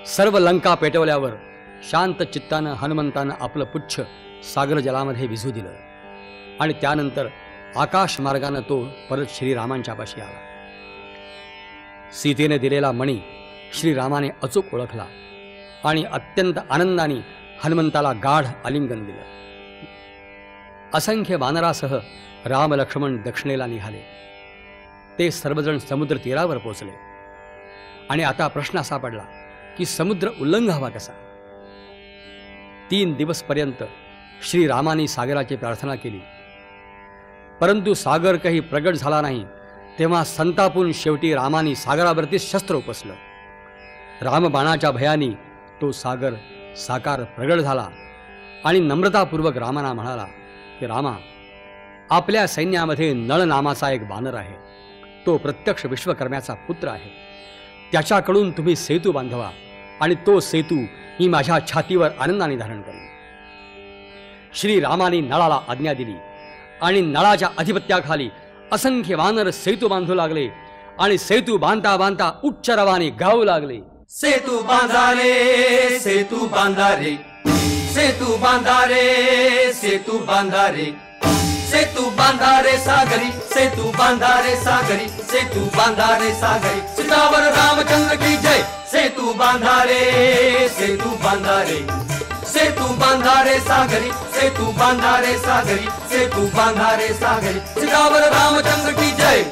सर्व लंका पेटवल्यावर शांत चित्तानं हनुमंतानं आपलं पुच्छ सागर जलामध्ये विझू दिलं आणि त्यानंतर आकाश मार्गानं तो परत श्रीरामांच्या पाशी आला. सीतेने दिलेला मणी श्रीरामाने अचूक ओळखला आणि अत्यंत आनंदाने हनुमंताला गाढ आलिंगन दिलं. असंख्य वानरासह राम लक्ष्मण दक्षिणेला निघाले. ते सर्वजण समुद्र तीरावर पोचले आणि आता प्रश्न असा पडला की समुद्र उल्लंघावा कसा. 3 दिवसपर्यंत श्रीरामाने सागराची प्रार्थना केली, परंतु सागर काही प्रगट झाला नाही. तेव्हा संतापून शेवटी रामाने सागरावरती शस्त्र उपसलं. रामबाणाच्या भयाने तो सागर साकार प्रगट झाला आणि नम्रतापूर्वक रामाना म्हणाला की रामा, आपल्या सैन्यामध्ये नळ नामाचा एक वानर आहे. तो प्रत्यक्ष विश्वकर्म्याचा पुत्र आहे. त्याच्याकडून तुम्ही सेतू बांधवा आणि तो सेतू मी माझ्या छातीवर आनंदाने धारण करेन. श्रीरामाने नळाला आज्ञा दिली आणि नळाच्या अधिपत्याखाली असंख्य वानर सेतू बांधू लागले आणि सेतू बांधता बांधता उच्च रवाने गाऊ लागले. सेतू बांधा रे, सेतू बांधा रे, सेतू बांधा रे, सेतू बांधा रे, सेतू बांधा रे सागरी, सेतू बांधा रे सागरी, सेतू बांधा रे सागरी. सीतावर रामचंद्र की जय. सेतू बांधा रे, सेतू बांधा रे, सेतू बांधा रे सागरी, सेतू बांधा रे सागरी, सेतू बांधा रे सागरी. सीतावर रामचंद्र की जय.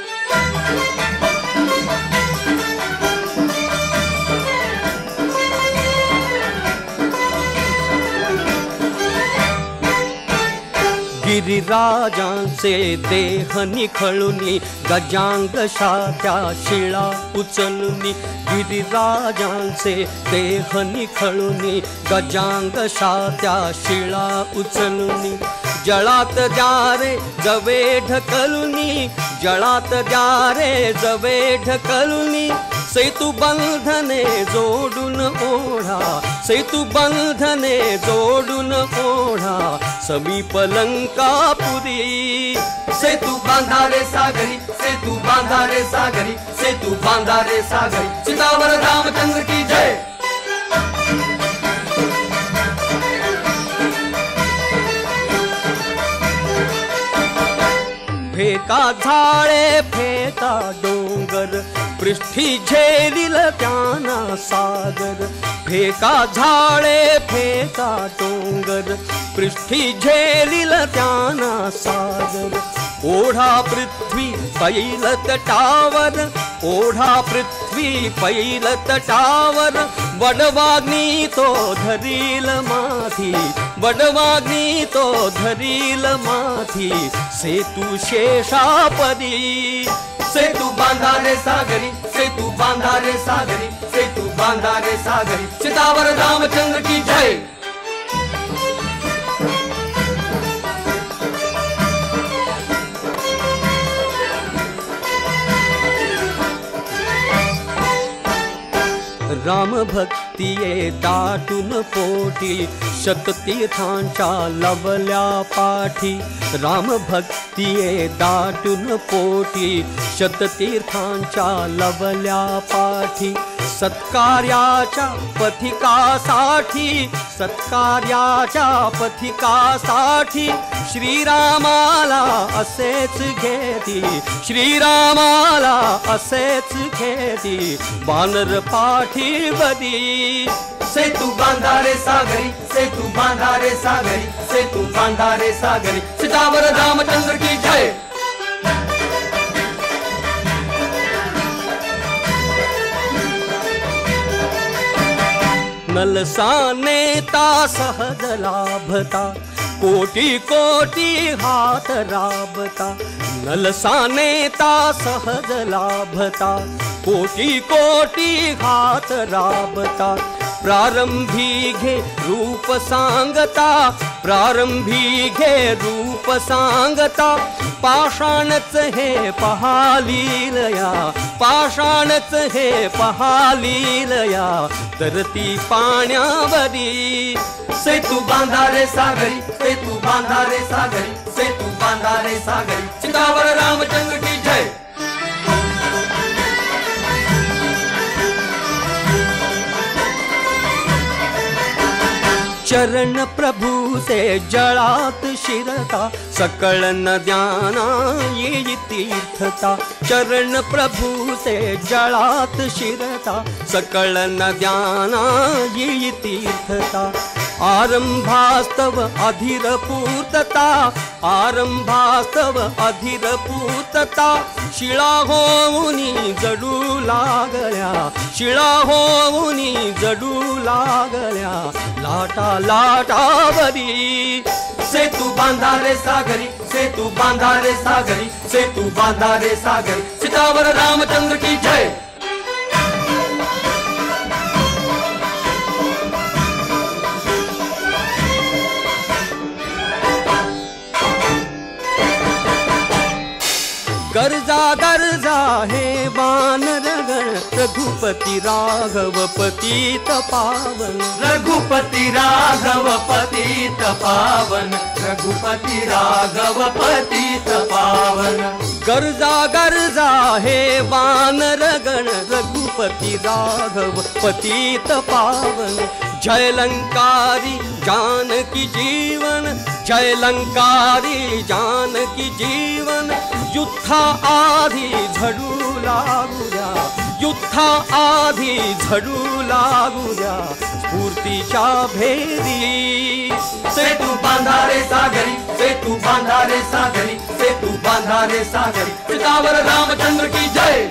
गिरिराजांचे देह निखळुनी गजांग शात्या शिळा उचलुनी. गिरिराजांचे देह निखळुनी गजांग शात्या शिळा उचलुनी. जळात द्या रे जवे ढकलुनी, जळात द्या रे जवे ढकलुनी. सेतू बंधने जोडून ओढा, सेतू बंधने जोडून ओढा, समीप लंकापुरी. सेतू बांधा रे सागरी, सेतू बांधा रे सागरी, सेतू बांधा रे सागरी. सीतावर रामचंद्र की जय. फेका झाळे फेका डोंगर, पृष्ठी झेलिल त्यांना सागर. फेका झाळे फेका डोंगर, पृष्ठी झेलिल त्यांना सागर. ओढा पृथ्वी पैल तटावर, ओढा पृथ्वी पैल तटावर. वडवाग्नी तो धरील माथी, वडवाग्नी तो धरील माथी. सेतू शेषापदी. सेतू बांधा रे सागरी, सेतू बांधा रे सागरी, सेतू बांधा रे सागरी. सीतावर रामचंद्र की जय. राम भक्तिये दाटून पोटी, शततीर्थांच्या लवल्या पाठी. राम भक्तिये दाटून पोटी, शततीर्थांच्या लवल्या पाठी. सत्कार्याच्या पथिकासाठी, सत्कार्याच्या पथिकासाठी. श्रीरामाला असेच घेती, श्रीरामाला असेच घेती. वानर पाठीवदी. सेतू बांधा रे सागरी, सेतू बांधा रे सागरी, सेतू बांधा रे सागरी. सीतावर रामचंद्र की जय. नलसानेता सहज लाभता, कोटी कोटी हात राबता. नलसानेता सहज लाभता, कोटी कोटी हात राबता. प्रारंभी घे रूप सांगता, प्रारंभी घे रूप सांगता. पाषाणच हे पहालीलया, पाषाणच हे पहालीलया. तरती पाण्यावरी. सेतू बांधा रे सागरी, सेतू बांधा रे सागरी, सेतू बांधा रे सागरी. सीतावर रामचंद्र की जय. चरण प्रभु से जळात शिरता, सकळ नद्यांना येई तीर्थता. चरण प्रभु से जळात शिरता, सकळ नद्यांना येई तीर्थता. आरंभास्तव अधीर पूर्तता, आरंभास्तव अधीर पूर्तता. शिळा होऊनी जडू लागल्या, शिळा होऊनी जडू लागल्या. लाटा लाटावरी सेतू बांधा रे सागरी, सेतू बांधा रे सागरी, सेतू बांधा रे सागरी. सीतावर रामचंद्र की जय. गर्जा गर्जा हे वानरगण, रघुपति राघव पतित पावन. रघुपति राघव पतित पावन, रघुपति राघव पतित पावन. गर्जा गर्जा हे वानरगण, रघुपति राघव पतित पावन. जय लंकारी जानकी जीवन, जय लंकारी जानकी जीवन. युद्धा आधी झडू लागूया, युद्धा आधी झडू लागूया. स्फूर्तीच्या भेदी सेतू बांधा रे सागरी, सेतू बांधा रे सागरी, सेतू बांधा रे सागरी. सीतावर रामचंद्र की जय.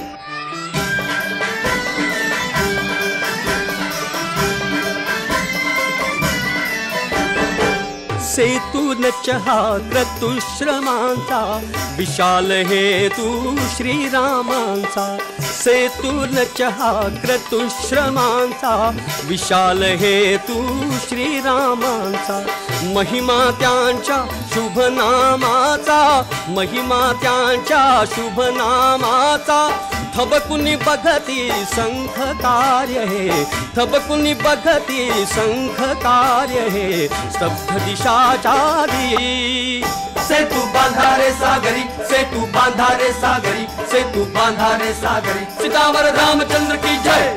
सेतून चहा क्रतुश्रमांचा, विशाल हेतू श्रीरामांचा. सेतून चहा क्रतुश्रमांचा, विशाल हेतू श्रीरामांचा. महिमा त्यांच्या शुभ नामाचा, महिमा त्यांच्या शुभ नामाचा. थबकुनी बघती शंख कार्य हे, थबकुनी बघती शंख कार्य हे. स्तब्ध दिशाच्या दी सेतू बांधा रे सागरी, सेतू बांधा रे सागरी, सेतू बांधा रे सागरी. सीतावर रामचंद्र की जय.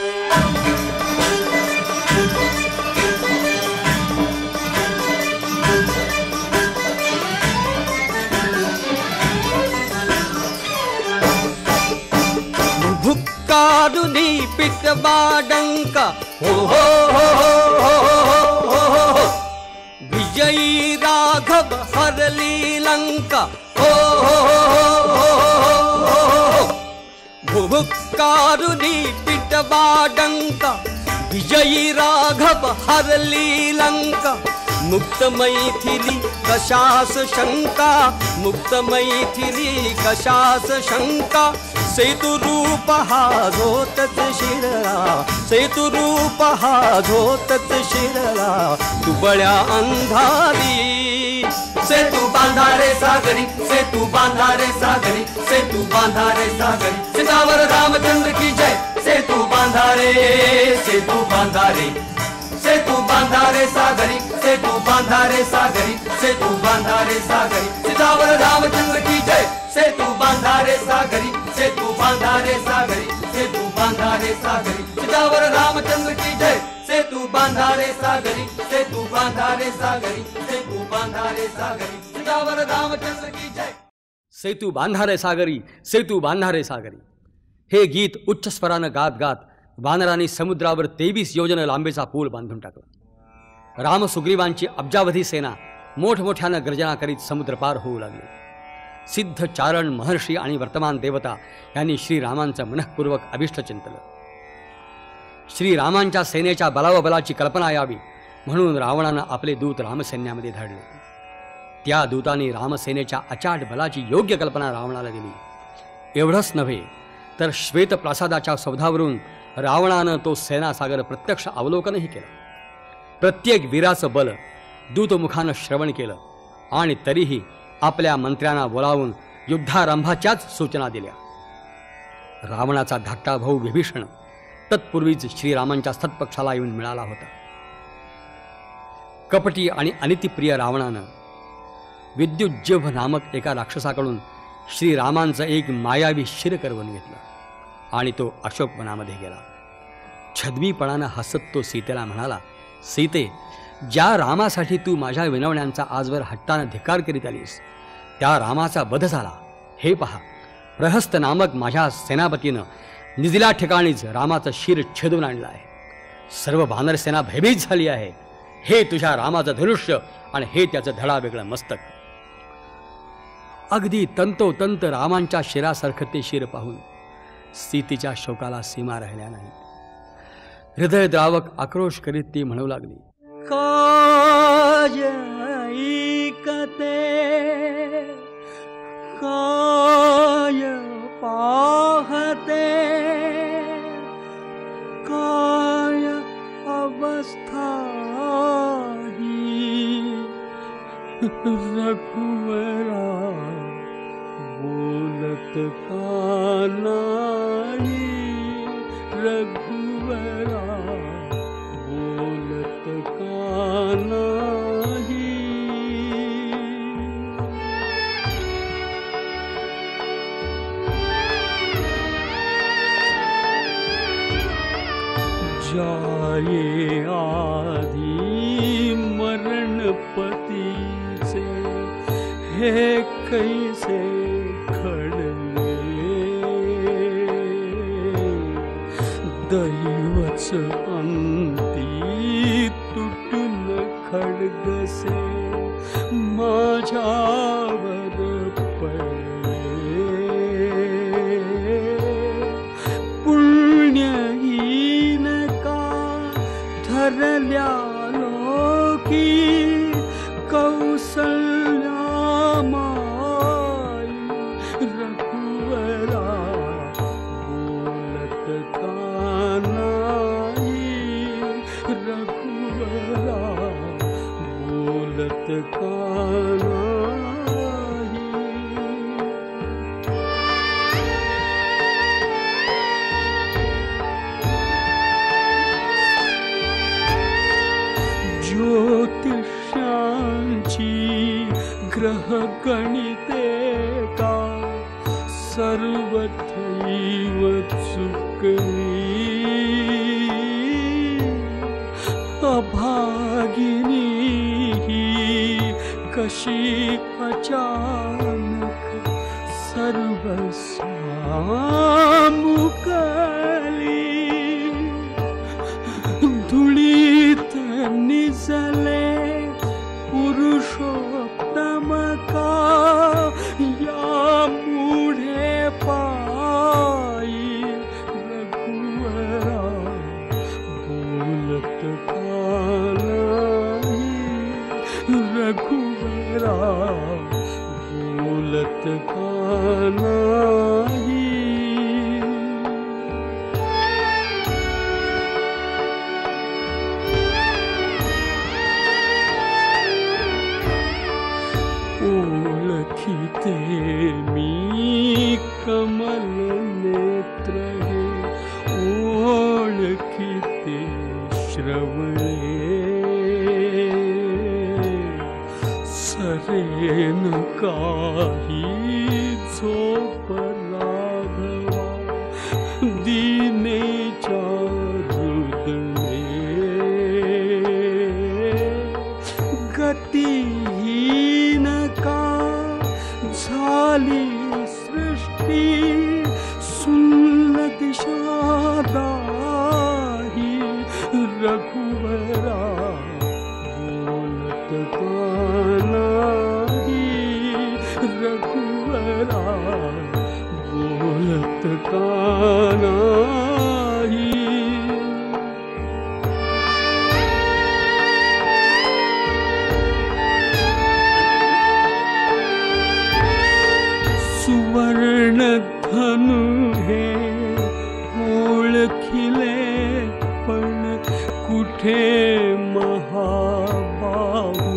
भुक्कारुनी पिटवाडंका, हो हो हो हो हो हो हो. विजयी राघव हरली लंका, हो हो हो हो हो. भुक्कारुनी पिटवाडंका, विजयी राघव हरली लंका. मुक्त मैथिली कशास शंका, मुक्त मैथिली कशास शंका. सेतु रूप हा झोतच शिरला, सेतु रूप हा झोतच शिरला. दुबळ्या अंधारी सेतू बांधा रे सागरी, सेतू बांधा रे सागरी, सेतू बांधा रे सागरी. सीतावर रामचंद्र की जय. सेतू बांधा रे, सेतू बांधा रे, सेतू बांधा रे सागरी, सेतू बांधा रे सागरी, सेतू बांधा रे सागरी. सीतावर रामचंद्र की जय. सेतू बांधा रे सागरी, सेतू बांधा रे सागरी, सेतू बांधा रे सागरी. सीतावर रामचंद्र की जय. सेतू बांधा रे सागरी, सेतू बांधा रे सागरी, सेतू बांधा रे सागरी. सीतावर रामचंद्र की जय. सेतू बांधा रे सागरी, सेतू बांधा रे सागरी. हे गीत उच्च स्वरानं गात गात वानरांनी समुद्रावर 23 योजन लांबीचा पूल बांधून टाकला. राम सुग्रीवांची अब्जावधी सेना मोठमोठ्यानं गर्जना करीत समुद्र पार होऊ लागली. सिद्ध चारण महर्षी आणि वर्तमान देवता यांनी श्रीरामांचं मनःपूर्वक अभिष्ट चिंतलं. श्रीरामांच्या सेनेच्या बलावबलाची कल्पना यावी म्हणून रावणानं आपले दूत रामसैन्यामध्ये धाडले. त्या दूतांनी रामसेनेच्या अचाट बलाची योग्य कल्पना रावणाला दिली. एवढंच नव्हे तर श्वेत प्रासादाच्या सौधावरून रावणानं तो सेनासागर प्रत्यक्ष अवलोकनही केलं. प्रत्येक वीराचं बल दूतमुखानं श्रवण केलं आणि तरीही आपल्या मंत्र्यांना बोलावून युद्धारंभाच्याच सूचना दिल्या. रावणाचा धाकटा भाऊ विभीषण तत्पूर्वीच श्रीरामांच्या सत्पक्षाला येऊन मिळाला होता. कपटी आणि अनितिप्रिय रावणानं विद्युज्जभ नामक एका राक्षसाकडून श्रीरामांचं एक मायावी शिर करवून घेतलं आणि तो अशोकवनामध्ये गेला. छद्मीपणानं हसत तो सीतेला म्हणाला, सीते, ज्या रामासाठी तू माझ्या विनवण्यांचा आजवर हट्टानं धिक्कार करीत आलीस त्या रामाचा वध झाला हे पहा. प्रहस्त नामक माझ्या सेनापतीनं निजल्या ठिकाणीच रामाचं शिर छेदून आणलं आहे. सर्व वानर सेना भयभीत झाली आहे. हे तुझ्या रामाचं धनुष्य आणि हे त्याचं धडा वेगळं मस्तक. अगदी तंतोतंत रामांच्या शिरासारखं ते शिर पाहून सीतेच्या शोकाला सीमा राहिल्या नाही. हृदयद्रावक आक्रोश करीत ती म्हणू लागली, काय ऐकते काय पाहते काय अवस्था ही रघुवरा बोलत का नाही रघुवरा बोलत का नाही. जाये आधी मरणपतीचे हे कैसे घडले दैवच अंती तुटून खडगसे माझ्यावर पडले. पुण्यहीन का ठरल्या लोकी कौसल्या माई रघुवरा बोलत का नाही रघुवरा बोलत का नाही. ज्योतिषांची ग्रह गणिते का सर्वथैव चुकली अभागिनी ही कशी अचानक सर्वसामुकली धुळीत निजले पुरुषोत्तम का यामुळे पायी रघुवरा बोलत का नाही रघुवरा बोलत का नाही. ओळखीते मी कमल नेत्र हे ओळखीते श्रवणे सरेन काही झोप लाघवा दीनेच्या हृदये गतिहीन का झाली सृष्टी सुन्न दिशा दाही रघुवरा बोलत का नाही रघुवरा बोलत का नाही. सुवर्ण धनु हे ओळखिले पण कुठे महाबाहू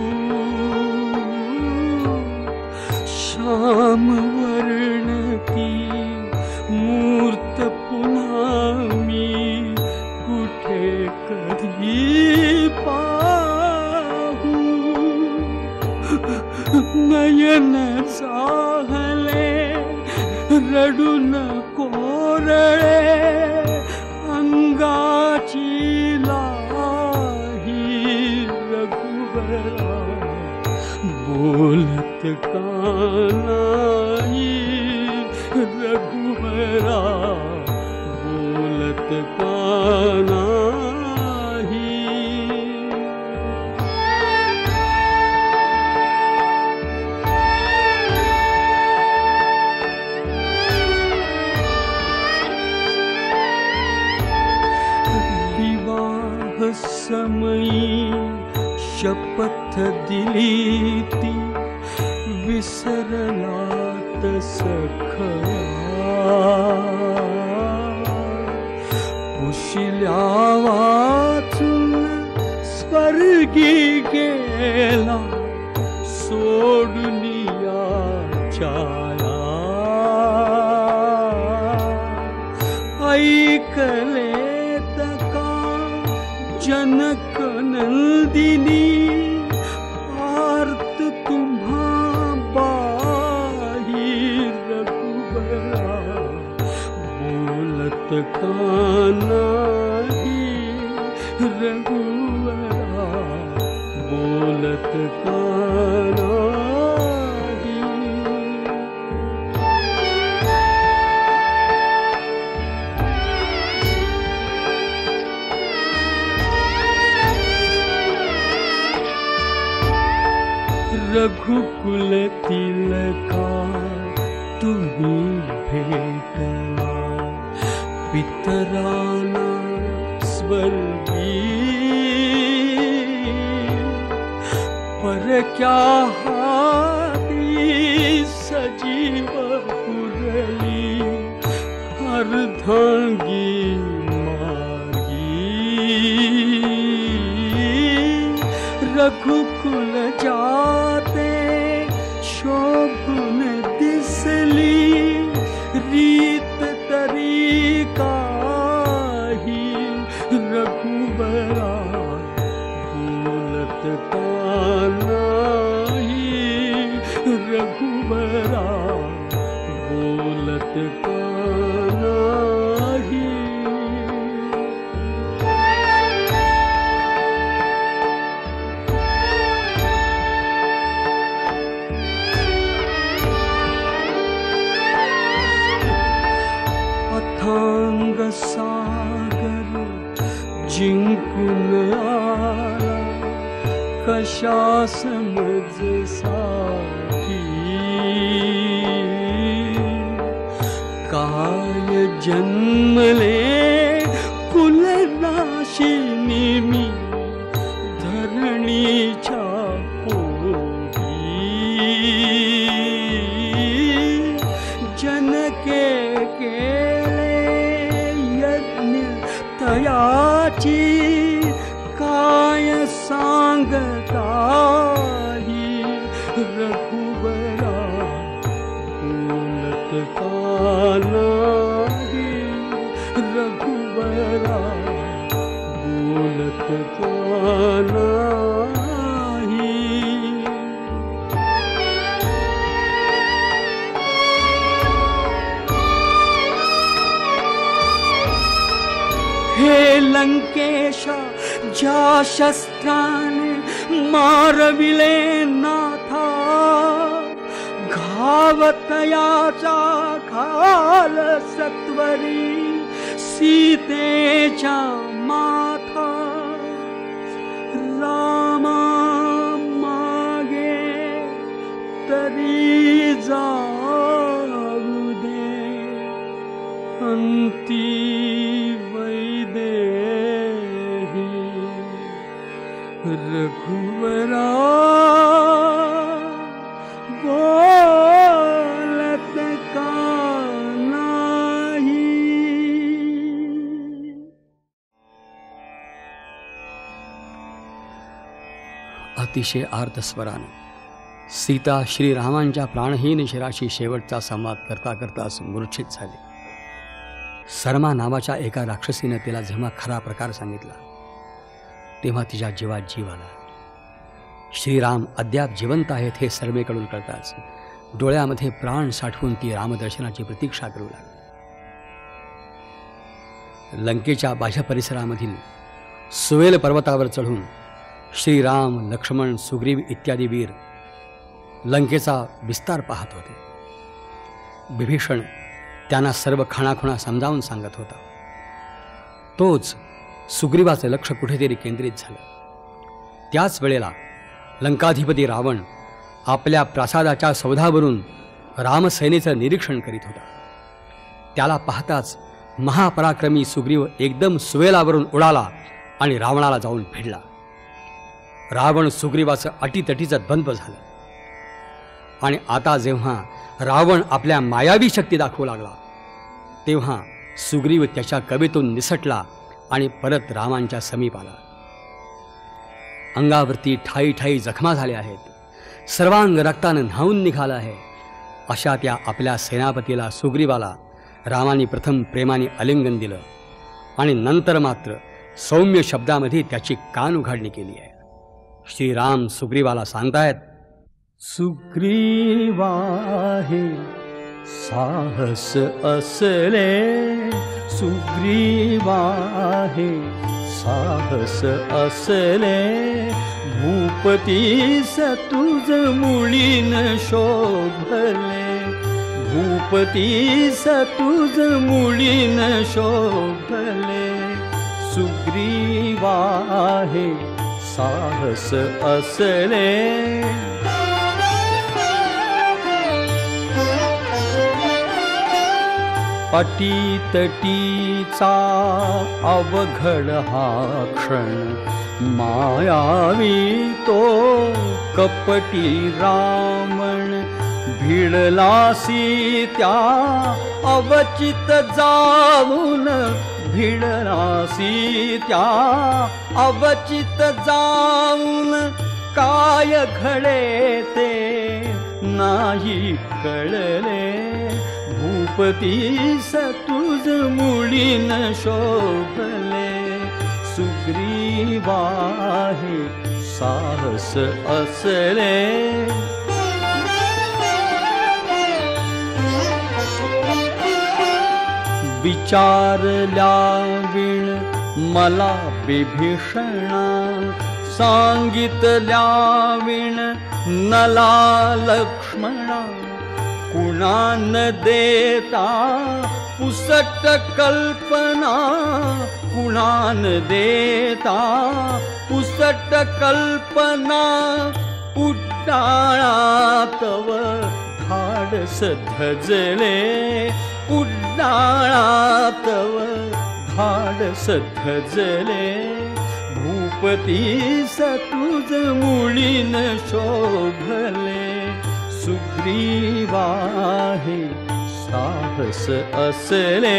श्याम वर्ण की मूर्त पुन्हा मी कुठे कधी पाहू नयन चाहले रडून कोरळे अंगाची लाही का नाही रघुवरा बोलत का नाही। विवाह समयी शपथ दिली ती विसरलात सखया। उशिल्या वाचून स्वर्गी गेला सोडुनिया छाया। ऐकले तका जनक नंदिनी आर्त तुम्हा बाही रघुबरा बोलत का नाही रघुबरा बोलत का नाही। रघुकुल तिलका तुम्ही भेटला पितराना स्वर्गी। पर क्या हाती सजीव पुरली अर्धांगी रघुकुल जाते शोभन दिसली रीत तरीका ही रघुबरा बोलत का नाही रघुबरा बोलत का नाही। अथांग सागर जिंकून आला कशा समजसाठी। काय जन्मले कुलनाशिनी मी धरणीच्या पोटी। जनके तयाची काय सांगताही रघुबरा बोलत का नाही रघुबरा बोलत का नाही। हे लंकेशा ज्या शस्त्राने मारविले नाथा घावतयाचा घाल सत्वरी सीतेच्या माथा। रामा मागे तरी जाऊ दे अंती रघुवरा बोलत का नाही। अतिशय आर्त स्वरानं सीता श्रीरामांच्या प्राणहीन शिराशी शेवटचा संवाद करता करताच मूर्छित झाली। सरमा नावाच्या एका राक्षसीनं तिला जेव्हा खरा प्रकार सांगितला तेव्हा तिच्या जीवात जीव आला। श्रीराम अद्याप जिवंत आहेत हे सर्वेकडून कळताच डोळ्यामध्ये प्राण साठवून ती रामदर्शनाची प्रतीक्षा करू लागली। लंकेच्या बाह्य परिसरामधील सुवेल पर्वतावर चढून श्रीराम लक्ष्मण सुग्रीव इत्यादी वीर लंकेचा विस्तार पाहत होते. विभीषण त्यांना सर्व खाणाखुणा समजावून सांगत होता. तोच सुग्रीवाचे लक्ष कुठेतरी केंद्रित झालं. त्याच वेळेला लंकाधिपती रावण आपल्या प्रासादाच्या सौधावरून रामसेनेचं निरीक्षण करीत होता. त्याला पाहताच महापराक्रमी सुग्रीव एकदम सुवेलावरून उडाला आणि रावणाला जाऊन भिडला. रावण सुग्रीवाचं अटीतटीचं द्वंद्व झालं. आणि आता जेव्हा रावण आपल्या मायावी शक्ती दाखवू लागला तेव्हा सुग्रीव त्याच्या कवेतून निसटला आणि परत रामांच्या समीप आला. अंगावरती ठाई ठाई जखमा झाल्या आहेत, सर्वांग रक्तानं न्हावून निघालं आहे. अशा त्या आपल्या सेनापतीला सुग्रीवाला रामाने प्रथम प्रेमाने आलिंगन दिलं आणि नंतर मात्र सौम्य शब्दामध्ये त्याची कान उघाडणी केली आहे. श्रीराम सुग्रीवाला सांगतायत, सुग्रीवा हे साहस असले, सुग्रीवा हे साहस असले, भूपतीस तुझ मुळीन शोभले, भूपतीस तुझ मुळीन शोभले, सुग्रीवा हे साहस असले. अटीतटीचा अवघड हा क्षण, मायावी तो कपटी रावण, भिडलासी त्या अवचित जाऊन, भिडलासी त्या अवचित जाऊन, काय घडे ते नाही कळले, भूपतीस तुझ मुळीन शोभले, सुग्रीवा हे साहस असले. विचारल्या विण मला विभीषणा, सांगितल्या विण नला लक्ष्मणा, कुणान देता पुसट कल्पना, कुणान देता पुसट कल्पना, उड्डाणातव धाडस धजले, उड्डाणातव धाडस धजले, भूपतीस तुझ मुळीन शोभले, सुग्रीवा हे साहस असले.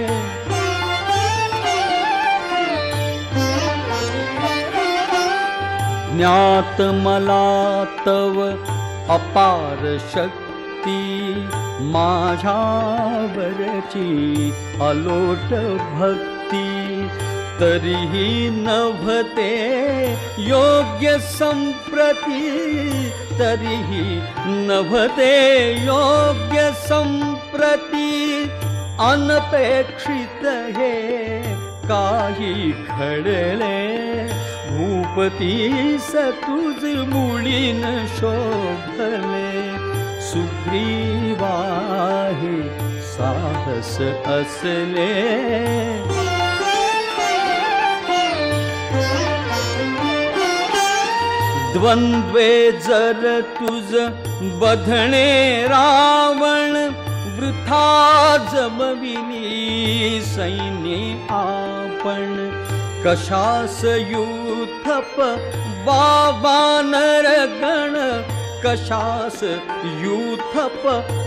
ज्ञात मला तव अपार शक्ती, माझ्यावरची अलोट भक्ती, तरीही नभते योग्य संप्रती, तरीही नभते योग्य संप्रती, अनपेक्षित हे काही घडले, भूपतीस तुझ मुळीन शोभले, सुग्रीवा हे साहस असले. द्वंद्वे जर तुझ बधणे रावण, वृथा जमविनी सैन्ये आपण, कशास युथप वानर गण, कशास युथप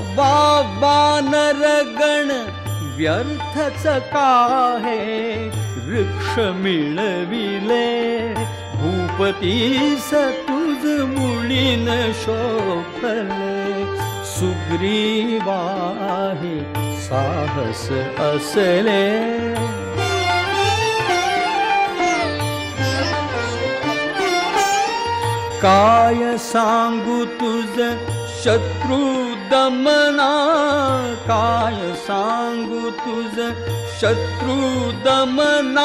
वानर गण, व्यर्थच काहे वृक्ष मिळविले, भूपतीस तुझ मुळीन शोभले, सुग्रीवा हे साहस असले. काय सांगू तुझ शत्रु दमना, काय सांगू तुझ शत्रु दमना,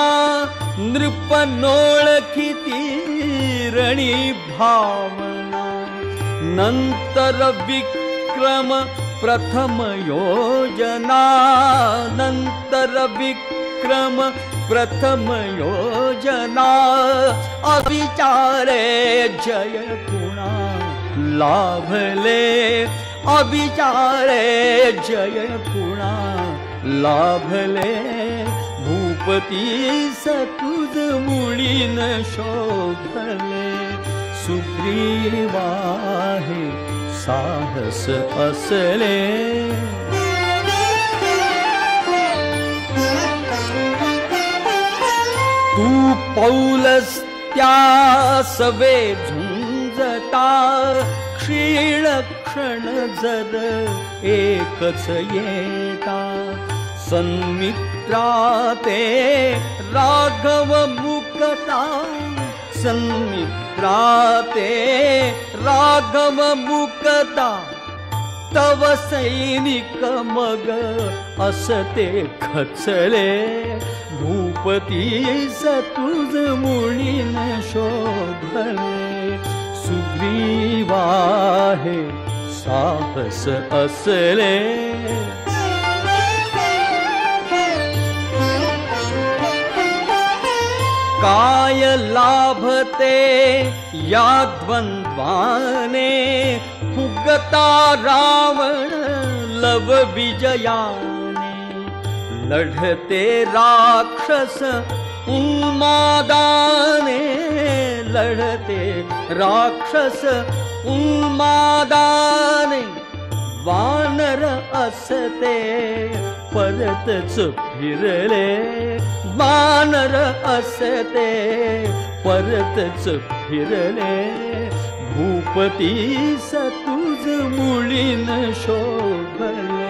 नृपनोळखिती रणी भावना, नंतर विक्रम प्रथम योजना, नंतर विक्रम प्रथम योजना, अविचारे जय कुणा लाभले, अविचारे जय कुणा लाभले, भूपतीस तुझ मुळीन शोभले, सुग्रीवाहे साहस असले, तू पौलस त्या सवे झुंजता, क्षीण क्षण जद एकच येता, सन्मित्रा ते राघव मुकता, सन्मित्रा ते राघव मुकता, तव सैनिक मग असते खचले, भूपतीस तुझ मुळीन शोभले, सुग्रीवाहे साहस असले, काय लाभते या द्वंद्वाने, फुगता रावण लव विजयाने, लढते राक्षस उन्मादाने, लढते राक्षस उन्मादाने, वानर असते परतच फिरले, वानर असते परतच फिरले, भूपतीस तुझ मुळीन शोभले,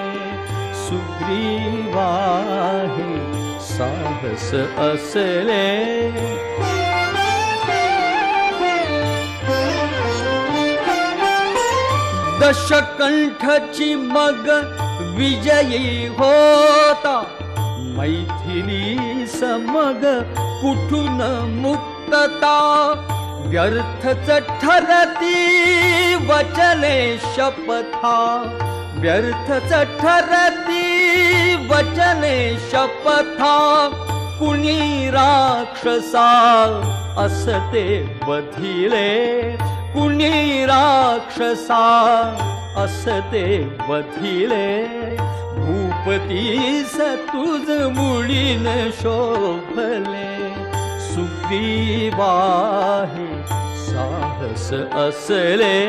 सुग्रीवाहे साहस असले, दशकंठची मग विजयी होता, मैथिली समग कुठून मुक्तता, व्यर्थच ठरती वचने शपथा, व्यर्थच ठरती वचने शपथा, कुणी राक्षसा असते वधिले, कुणी राक्षसा असते वधिले, भूपतीस तुझ मुळीन शोभले, सुग्रीवाहे साहस असले,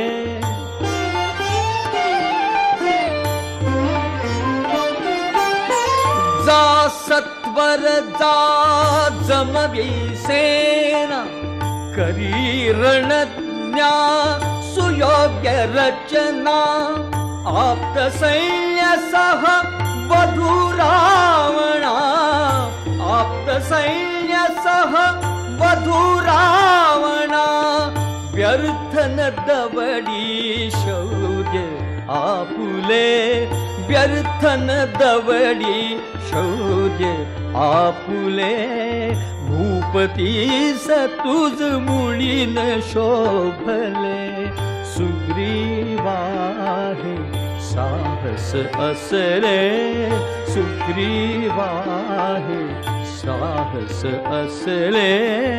जा सत्वर जा जमवी सेना, करी रणज्ञा सुयोग्य रचना, आप्त सैन्य सह वधू रावणा, आप्त सैन्य सह वधू रावणा, व्यर्थ न दवडी शौर्य आपुले, व्यर्थ न दवडी शौर्य आपुले, भूपतीस तुझ मुळीन शोभले, सुग्रीवाहे साहस असले, सुग्रीवाहे साहस असले.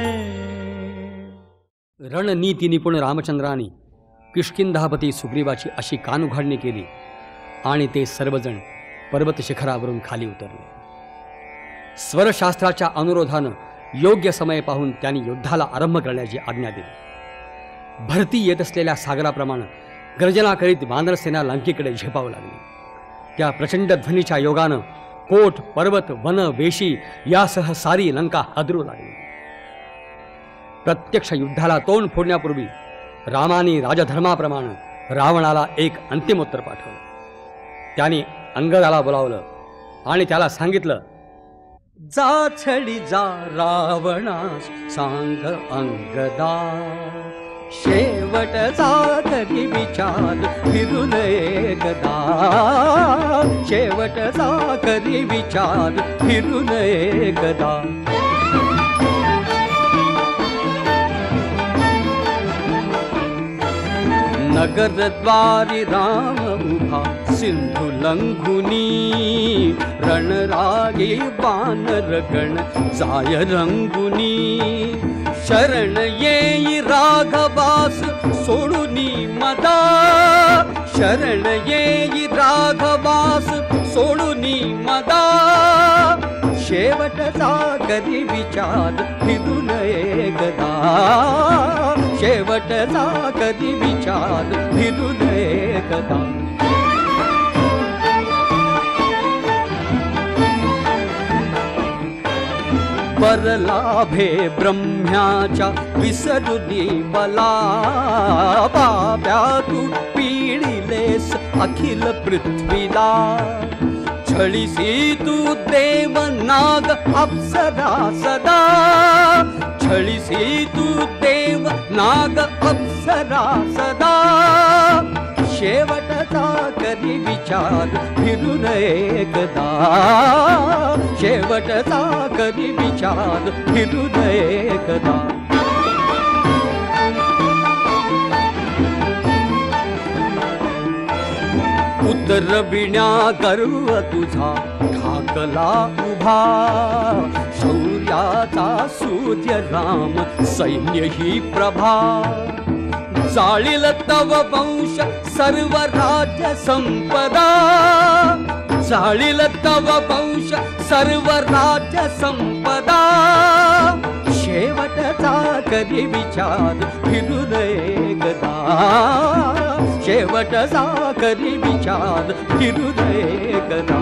रणनीती निपुण रामचंद्राने किष्किंधापती सुग्रीवाची अशी कानउघाडणी केली आणि ते सर्वजण पर्वत शिखरावरून खाली उतरले. स्वरशास्त्राच्या अनुरोधानं योग्य समय पाहून त्यांनी युद्धाला आरंभ करण्याची आज्ञा दिली. भरती येत असलेल्या सागराप्रमाणे गर्जना करीत वानरसेना लंकेकडे झेपावू लागली. त्या प्रचंड ध्वनीच्या योगानं कोट, पर्वत, वन, वेशी यासह सारी लंका हादरू लागली. प्रत्यक्ष युद्धाला तोंड फोडण्यापूर्वी रामाने राजधर्माप्रमाणे रावणाला एक अंतिमोत्तर पाठवलं. त्याने अंगदाला बोलावलं आणि त्याला सांगितलं, जा छडी जा रावणास सांग अंगदा, शेवटचा तरी विचार फिरून एकदा, शेवटचा तरी विचार फिरून एकदा. नगरद्वारी राम उभा सिंधू लंघुनी, रणरागी वानरगण जाय रंगुनी. शरण येई राघवास सोडुनी मदा, शरण येई राघवास सोडुनी मदा. शेवटचा कधी विचार फिरून एकदा, शेवटचा कधी विचार फिरून एकदा. परलाभे ब्रह्म्याच्या विसरुनी मला, बाब्या तू पीडिलेस अखिल पृथ्वीला. छळीसी तू देव नाग अप्सरा सदा, छळीसी तू देव नाग अप्सरा सदा. शेवटचा कधी विचार फिरून एकदा, शेवटचा कधी विचार फिरून एकदा. उतरविण्या गर्व तुझा ठाकला उभा, शौर्याचा सूर्य राम सैन्य ही प्रभा. जाळील तव वंश सर्व राज्य संपदा, जाळील तव वंश सर्व राज्य संपदा. शेवटचा कधी विचार फिरून एकदा, शेवटचा कधी विचार फिरून एकदा.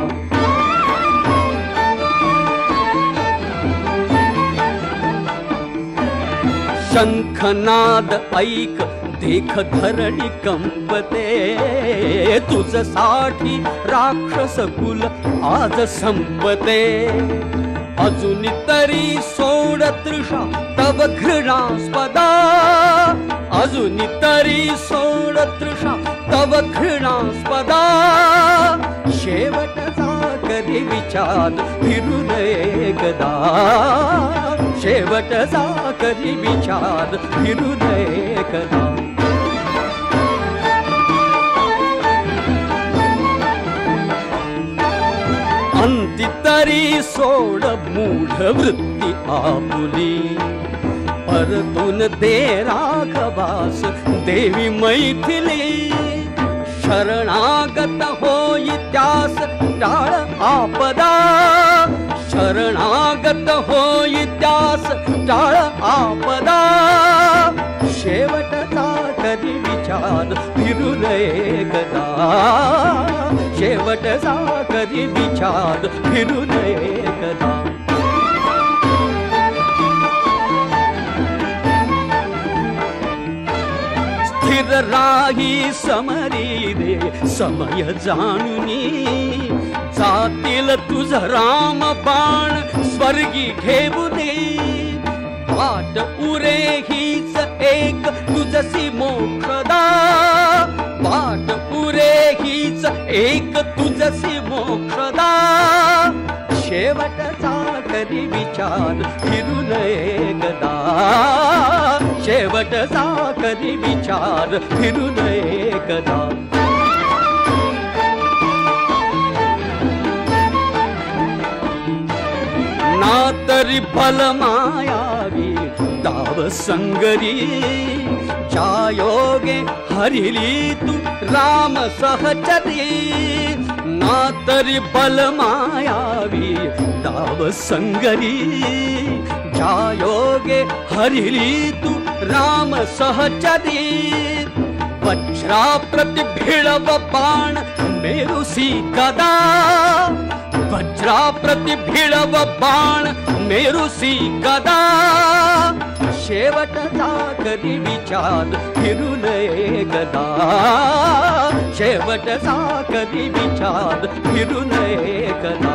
शंखनाद ऐक देख धरणी कंपते, तुझसाठी राक्षस कुल आज संपते. अजून तरी सोड तृषा तव घृणास्पदा, अजून तरी सोड तृषा तव घृणास्पदा. शेवटचा कधी विचार फिरून एकदा, शेवटचा कधी विचार फिरून एकदा. अंती तरी सोड मूढ वृत्ती आपुली, परतून दे राघवास देवी मैथिली. शरणागत होई त्यास टाळ आपदा, शरणागत होई त्यास टाळ आपदा. शेवटचा कधी विचार फिरून एकदा, शेवटचा कधी विचार फिरून एकदा. स्थिर राही समरी दे समय जाणुनी, जातील तुझ राम बाण स्वर्गी घेऊ दे. वाट उरे हीच एक तुझसी मोक्षदा, वाट उरे हीच एक तुझसी मोक्षदा. शेवटचा कधी विचार फिरून एकदा, शेवटचा कधी विचार फिरून एकदा. ना तरी बल मायावी दाव संगरी, ज्या योगे हरिली तू राम सहचरी. ना तरी बल मायावी दाव संगरी, ज्या योगे हरिली तू राम सहचरी. वज्रा प्रति भिड़व बाण मेरुसी गदा, वज्रा प्रति भिड़व बाण मेरुसी गदा. शेवटचा कधी विचार फिरून एकदा, शेवटचा कधी विचार फिरून एकदा.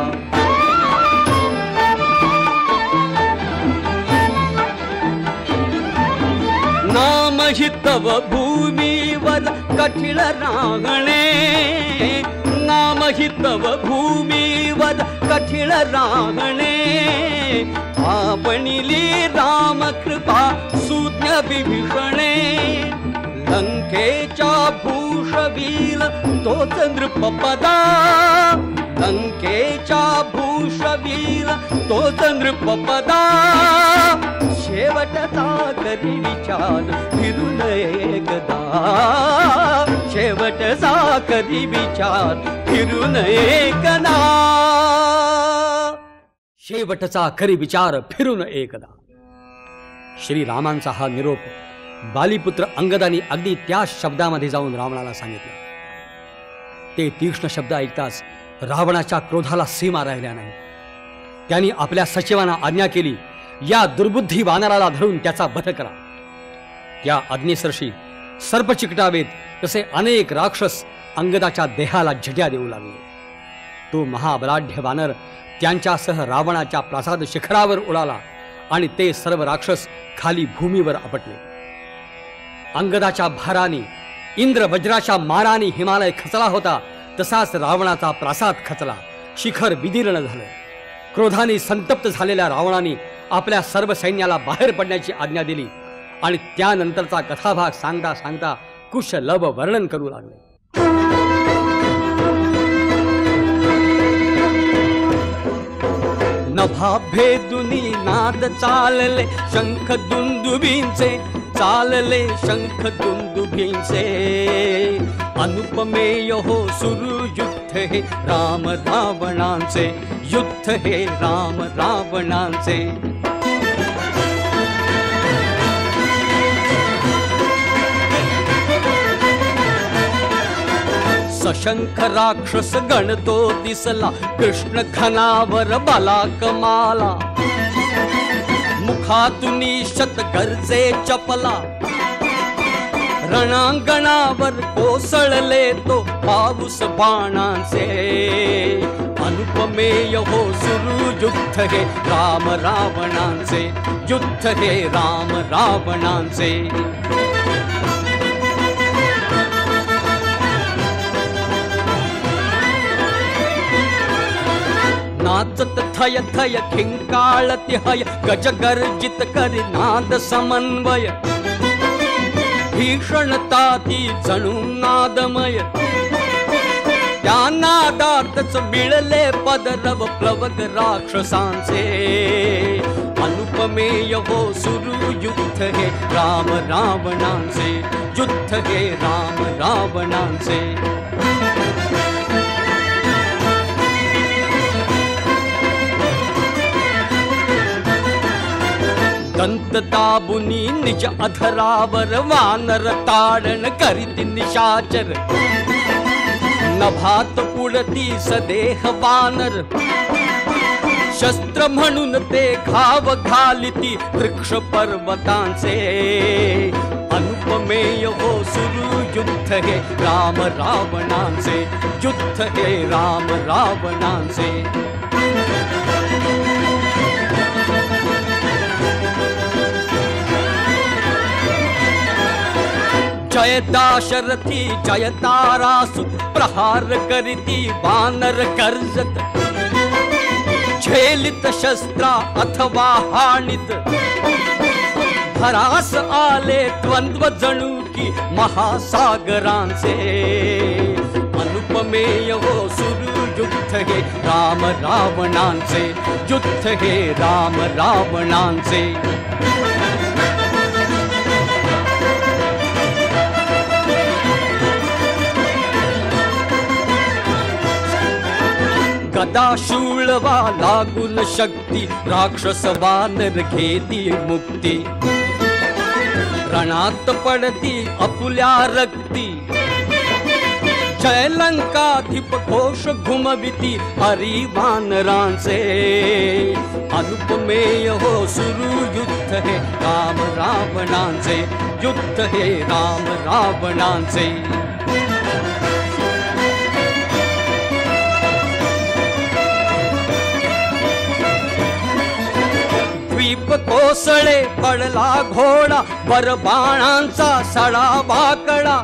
नाम ही तव भूमीवर कठीण रांगणे, नाम ही तव भूमीवर कठीण रांगणे. आपणिली राम कृपा सुज्ञ विभीषणे, लंकेच्या भूषवील तोच नृपपदा, लंकेच्या भूषवील तोच नृपपदा, शेवटचा करी विचार फिरून एकदा, शेवटचा करी विचार फिरून एकदा, शेवटचा करी विचार फिरून एकदा. श्रीरामांचा हा निरोप बालीपुत्र अंगदानी अगदी त्या शब्दामध्ये जाऊन रावणाला सांगितलं. ते तीक्ष्ण शब्द ऐकताच रावणाच्या क्रोधाला सीमा राहिल्या नाही. त्यांनी आपल्या सचिवांना आज्ञा केली, या दुर्बुद्धी वानराला धरून त्याचा वध करा. या अग्निसर्शी सर्प चिकटावेत तसे अनेक राक्षस अंगदाच्या देहाला झटया देऊ लागले. तो महाबलाढ्य वानर त्यांच्यासह रावणाच्या प्रासाद शिखरावर उडाला आणि ते सर्व राक्षस खाली भूमीवर आपटले. अंगदाच्या भाराने इंद्र वज्राच्या माराने हिमालय खचला होता, तसाच रावणाचा प्रासाद खचला, शिखर विदीर्ण झालं. क्रोधाने संतप्त झालेल्या रावणाने आपल्या सर्व सैन्याला बाहेर पडण्याची आज्ञा दिली आणि त्यानंतरचा कथाभाग सांगता सांगता कुशलभ वर्णन करू लागले. नभा भेदुनी नाद चालले शंख दुंदुभींचे, चालले शंख दुंदुभींचे, अनुपमेय हो सुरू युद्ध हे राम रावणांचे, युद्ध हे राम रावणांचे. सशंख राक्षस गणतो दिसला, कृष्ण घनावर बाला कमाला, मुखातुनी शत गरजे चपला, रणांगणावर कोसळले तो पाऊस बाणांचे, अनुपमेय हो सुरू युद्ध हे राम रावणांचे, युद्ध हे राम रावणांचे. नाचत थय थय खिंकाळती हय, गज गर्जित करी नाद समन्वय, भीषणताती जणू नादमय, त्या नादातच मिळले पदरव प्लवग राक्षसांचे, अनुपमेय हो सुरू युद्ध हे राम रावणांचे, युद्ध हे राम रावणांचे. दंत दाबुनी निज अधरावर वानर ताडण करीती निशाचर, नभात पुढती सदेह वानर, शस्त्र म्हणून ते घाव घालिती वृक्ष पर्वतांचे, अनुपमेय हो सुरू युद्ध हे राम रावणांचे, युद्ध हे राम रावणांचे. जय दाशरथी जय तारासु, प्रहार करीती वानर कर्जत, झेलित शस्त्रा अथवा हाणित, भरास आले द्वंद्व जणू की महासागरांचे, अनुपमेय हो सुरू युद्ध हे राम रावणांचे, युद्ध हे राम रावणांचे. गदा शूळवा लागून शक्ती, राक्षस वानर घेती मुक्ती, रणात पडती अपुल्या रक्ती, जय लंकाधिप घोष घुमविती हरी वानरांचे, अनुपमेय हो सुरू युद्ध हे राम रावणांचे, युद्ध हे राम रावणांचे. कोसळे पडला घोडा, वर बाणांचा सडा वाकडा,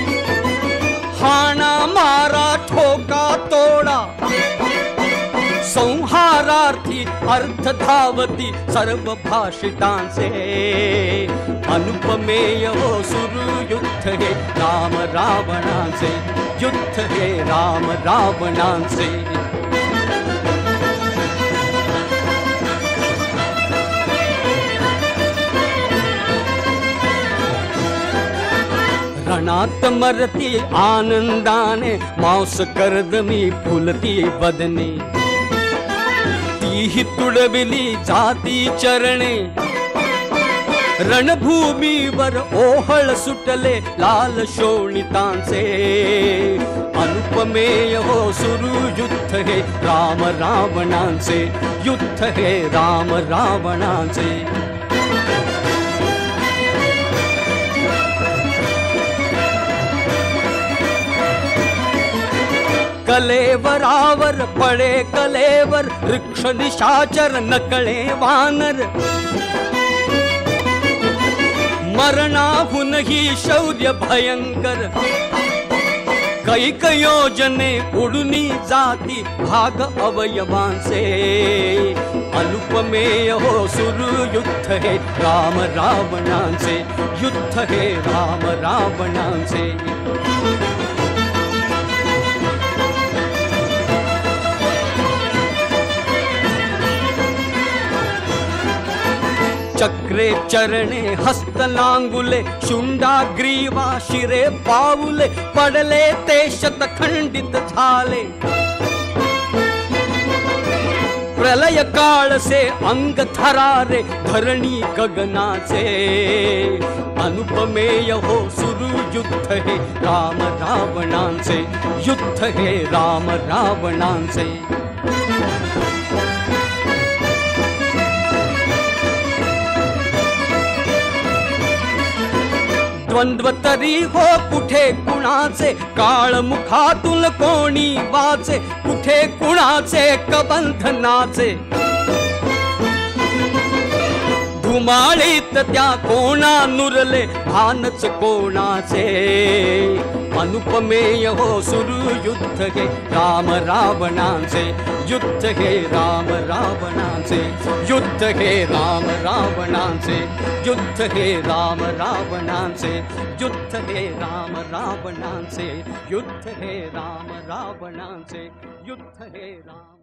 हाणा मारा ठोका तोडा, संहारार्थी अर्थ धावती सर्व भाषितांचे अनुपमेय हो सुरू युद्ध हे राम रावणांचे युद्ध हे राम रावणांचे रणात मरती आनंदाने मांस कर्दमी फुलती बदने तीही तुडविली जाती चरणे रणभूमीवर ओहळ सुटले लाल शोणितांचे अनुपमेय हो सुरू युद्ध हे राम रावणांचे युद्ध हे राम रावणांचे कलेवरावर पडे कलेवर वृक्ष निशाचर नकळे वानर मरणाहूनही शौर्य भयंकर कैक योजने उडुनी जाती भाग अवयवांचे अनुपमेय हो सुरू युद्ध हे राम रावणांचे युद्ध हे राम रावणांचे चक्रे चरणे हस्तलांगुले शुंडा ग्रीवा शिरे पाऊले पडले ते शतखंडित झाले प्रलय काळ से अंग थरारे धरणी गगनाचे अनुपमेय हो सुरू युद्ध हे राम रावणांचे युद्ध हे राम रावणांचे द्वंद्व तरी हो कुठे कुणाचे काळ मुखातून कोणी वाचे कुठे कुणाचे कबंधनाचे धुमाळीत त्या कोणा नुरले भानच कोणाचे अनुपमेय हो सुरू युद्ध हे राम रावणांचे युद्ध हे राम रावणांचे युद्ध हे राम रावणांचे युद्ध हे राम रावणांचे युद्ध हे राम रावणांचे युद्ध हे राम रावणांचे युद्ध हे राम